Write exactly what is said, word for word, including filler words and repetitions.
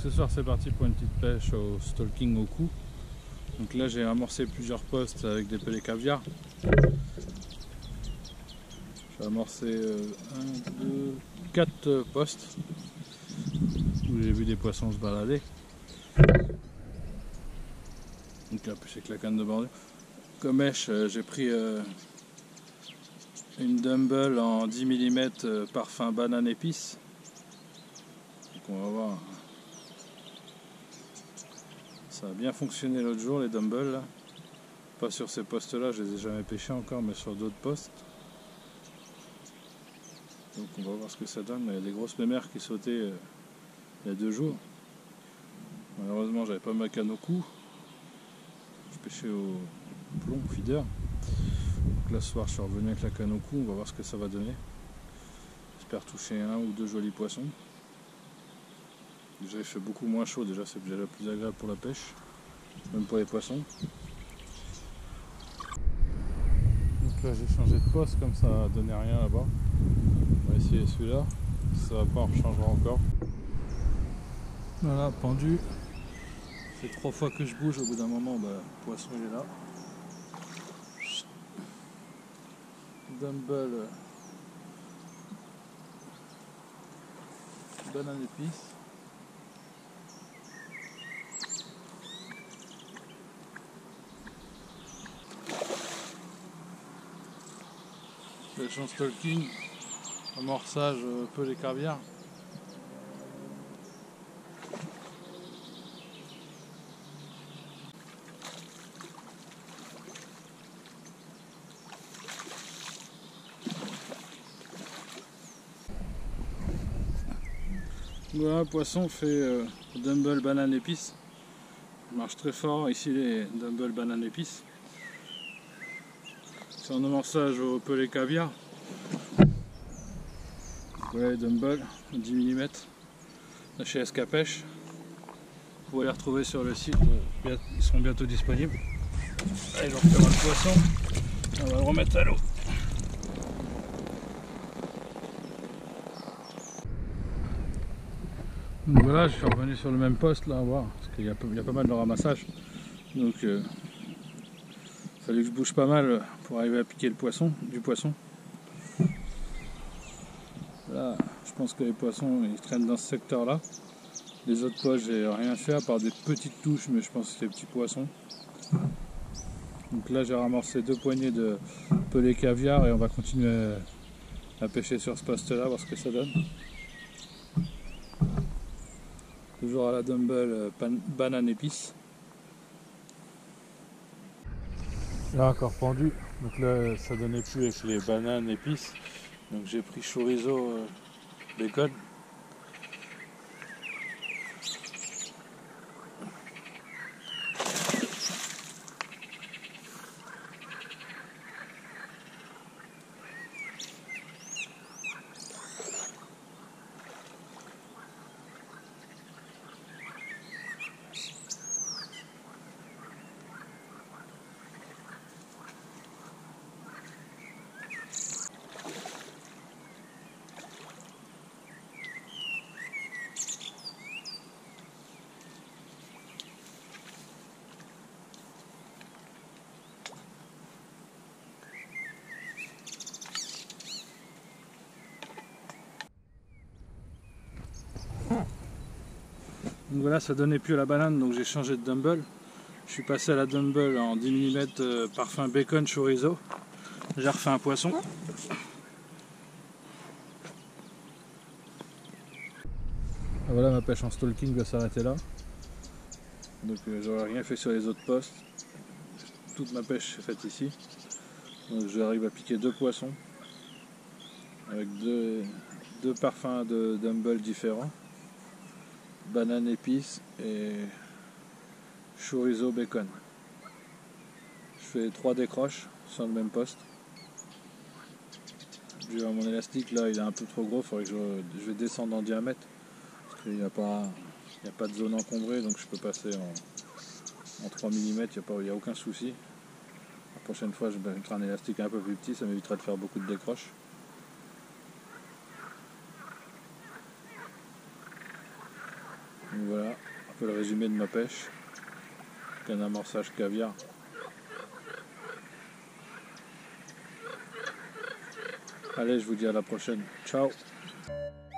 ce soir c'est parti pour une petite pêche au stalking au cou. Donc là j'ai amorcé plusieurs postes avec des pelets caviar. J'ai amorcé un, deux, quatre postes où j'ai vu des poissons se balader. Donc là pêché avec la canne de bordure. Comme mèche euh, j'ai pris euh, une dumbbell en dix millimètres euh, parfum banane épice. Donc on va voir. Ça a bien fonctionné l'autre jour les dumbbells là. Pas sur ces postes là, je les ai jamais pêchés encore, mais sur d'autres postes. Donc on va voir ce que ça donne. Il y a des grosses mémères qui sautaient euh, il y a deux jours. Malheureusement j'avais pas ma canne au cou. Je pêchais au plomb, feeder. Donc là ce soir je suis revenu avec la canne au cou, on va voir ce que ça va donner. J'espère toucher un ou deux jolis poissons. Déjà il fait beaucoup moins chaud, déjà c'est déjà plus agréable pour la pêche, même pour les poissons. Donc là j'ai changé de poste, comme ça donnait rien là-bas. On va essayer celui-là, si ça va pas on rechangera encore. Voilà, pendu. C'est trois fois que je bouge, au bout d'un moment bah, le poisson il est là. Dumbbell banane épice. Pêche en stalking, amorçage euh, pellet caviar. Voilà, un poisson fait euh, dumbbell banane épice. Il marche très fort ici les dumbbell banane épice. C'est un amorçage au pellet caviar. Ouais, dumbbell dix millimètres chez S K Pêche. Vous pouvez les retrouver sur le site, ils seront bientôt disponibles. Allez, je referai le poisson, on va le remettre à l'eau. Donc voilà, je suis revenu sur le même poste là, à voir, parce qu'il y, y a pas mal de ramassage. Donc il euh, fallait que je bouge pas mal pour arriver à piquer le poisson, du poisson. Là, je pense que les poissons ils traînent dans ce secteur là. Les autres postes, j'ai rien fait à part des petites touches, mais je pense que c'est des petits poissons. Donc là, j'ai ramassé deux poignées de pellet caviar et on va continuer à pêcher sur ce poste là, voir ce que ça donne. Toujours à la dumbbell banane épice. Là encore pendu, donc là ça donnait plus avec les bananes épices. Donc j'ai pris chorizo euh, bacon. Donc voilà, ça donnait plus à la banane, donc j'ai changé de dumbbell. Je suis passé à la dumbbell en dix millimètres euh, parfum bacon chorizo. J'ai refait un poisson. Ah, voilà, ma pêche en stalking va s'arrêter là. Donc euh, j'aurais rien fait sur les autres postes. Toute ma pêche est faite ici. Donc j'arrive à piquer deux poissons avec deux, deux parfums de dumbbell différents. Banane épice et chorizo bacon. Je fais trois décroches sur le même poste. Je vais mon élastique là, il est un peu trop gros, il faudrait que je, je vais descendre en diamètre parce qu'il n'y a pas, il n'y a pas de zone encombrée, donc je peux passer en, en trois millimètres, il n'y a, a aucun souci. La prochaine fois je mettrai un élastique un peu plus petit, ça m'évitera de faire beaucoup de décroches. Donc voilà, un peu le résumé de ma pêche. Qu'un amorçage caviar. Allez, je vous dis à la prochaine. Ciao!